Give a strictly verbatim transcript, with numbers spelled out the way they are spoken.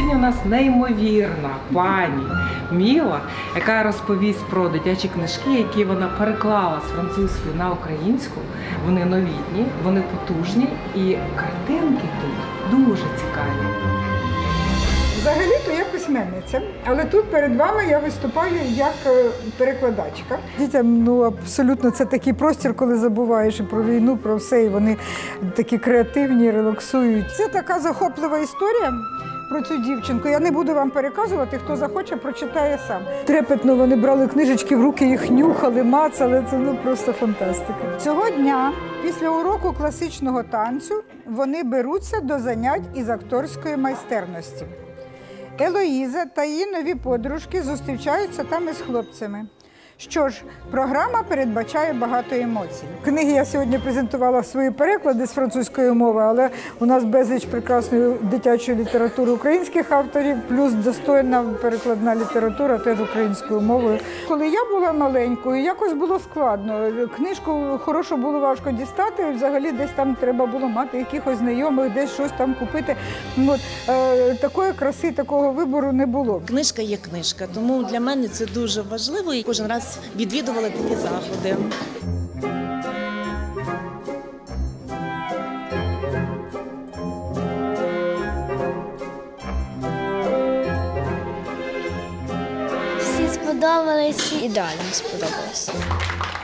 Сьогодні у нас неймовірна пані Міла, яка розповість про дитячі книжки, які вона переклала з французької на українську. Вони новітні, вони потужні і картинки тут дуже цікаві. Взагалі-то я письменниця, але тут перед вами я виступаю як перекладачка. Дітям ну, абсолютно це такий простір, коли забуваєш і про війну, про все, і вони такі креативні, релаксують. Це така захоплива історія про цю дівчинку. Я не буду вам переказувати, хто захоче, прочитає сам. Трепетно вони брали книжечки в руки, їх нюхали, мацали, це ну, просто фантастика. Цього дня, після уроку класичного танцю, вони беруться до занять із акторської майстерності. Елоїза та її нові подружки зустрічаються там із хлопцями. Що ж, програма передбачає багато емоцій. Книги я сьогодні презентувала свої переклади з французької мови, але у нас безліч прекрасної дитячої літератури українських авторів, плюс достойна перекладна література теж українською мовою. Коли я була маленькою, якось було складно. Книжку хорошу було важко дістати, і взагалі десь там треба було мати якихось знайомих, десь щось там купити. От, е, такої краси, такого вибору не було. Книжка є книжка, тому для мене це дуже важливо і кожен раз відвідувала такі заходи. Всі сподобались, ідеально сподобалось.